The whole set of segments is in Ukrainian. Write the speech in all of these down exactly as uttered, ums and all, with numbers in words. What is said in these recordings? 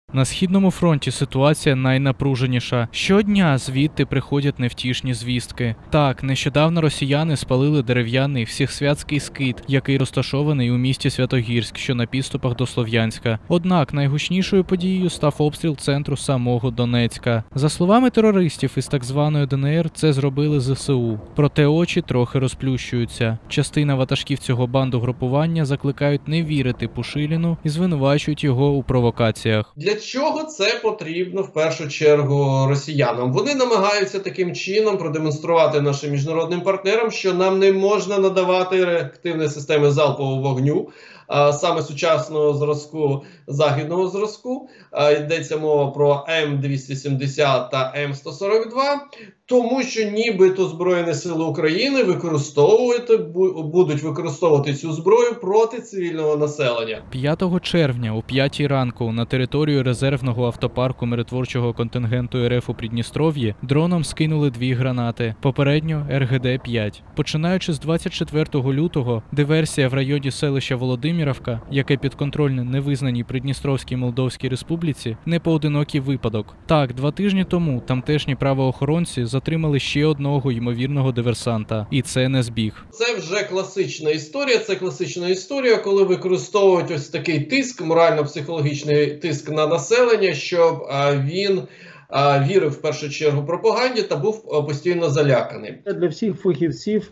На Східному фронті ситуація найнапруженіша. Щодня звідти приходять невтішні звістки. Так, нещодавно росіяни спалили дерев'яний всехсвятський скит, який розташований у місті Святогірськ, що на підступах до Слов'янська. Однак найгучнішою подією став обстріл центру самого Донецька. За словами терористів із так званої ДНР, це зробили ЗСУ. Проте очі трохи розплющуються. Частина ватажків цього банду групування закликають не вірити Пушиліну і звинувачують його у провокаціях. Для чого це потрібно в першу чергу росіянам? Вони намагаються таким чином продемонструвати нашим міжнародним партнерам, що нам не можна надавати реактивні системи залпового вогню, а саме сучасного зразку, західного зразку. А, йдеться мова про М двісті сімдесят та М сто сорок два, тому що нібито Збройні Сили України використовувати, будуть використовувати цю зброю проти цивільного населення. п'ятого червня о п'ятій ранку на територію резервного автопарку миротворчого контингенту РФ у Придністров'ї дроном скинули дві гранати, попередньо Ер Ге Де п'ять. Починаючи з двадцять четвертого лютого, диверсія в районі селища Володимирівка, яке підконтрольне невизнаній Придністровській Молдовській Республіці, не поодинокий випадок. Так, два тижні тому тамтешні правоохоронці затримали ще одного ймовірного диверсанта. І це не збіг. Це вже класична історія. Це класична історія, коли використовують ось такий тиск, морально-психологічний тиск на населення, щоб а, він а, вірив в першу чергу пропаганді та був а, постійно заляканий. Для всіх фахівців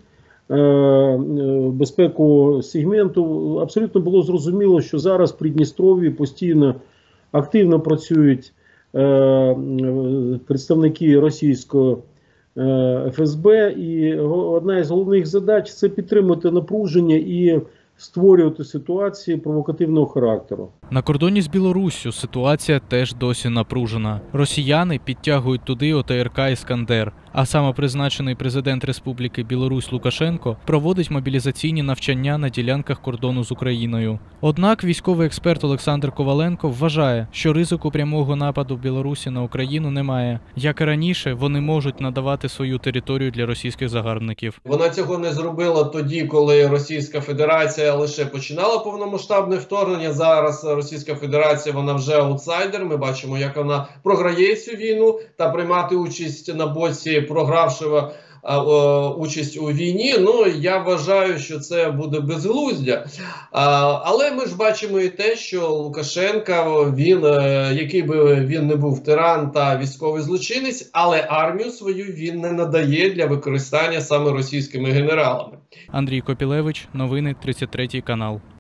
е, безпеку сегменту абсолютно було зрозуміло, що зараз в Придністров'ї постійно активно працюють е, представники російського Еф Ес Бе, і одна із головних задач – це підтримувати напруження і створювати ситуації провокативного характеру. На кордоні з Білоруссю ситуація теж досі напружена. Росіяни підтягують туди О Те Ер Ка «Іскандер», а самопризначений президент Республіки Білорусь Лукашенко проводить мобілізаційні навчання на ділянках кордону з Україною. Однак військовий експерт Олександр Коваленко вважає, що ризику прямого нападу Білорусі на Україну немає. Як і раніше, вони можуть надавати свою територію для російських загарбників. Вона цього не зробила тоді, коли Російська Федерація лише починала повномасштабне вторгнення. Зараз Російська Федерація, вона вже аутсайдер. Ми бачимо, як вона програє цю війну та приймати участь на боці програвшого а, о, участь у війні. Ну, я вважаю, що це буде безглуздя. А, але ми ж бачимо і те, що Лукашенка, він, який би він не був тиран та військовий злочинець, але армію свою він не надає для використання саме російськими генералами. Андрій Копілевич, новини, тридцять третій канал.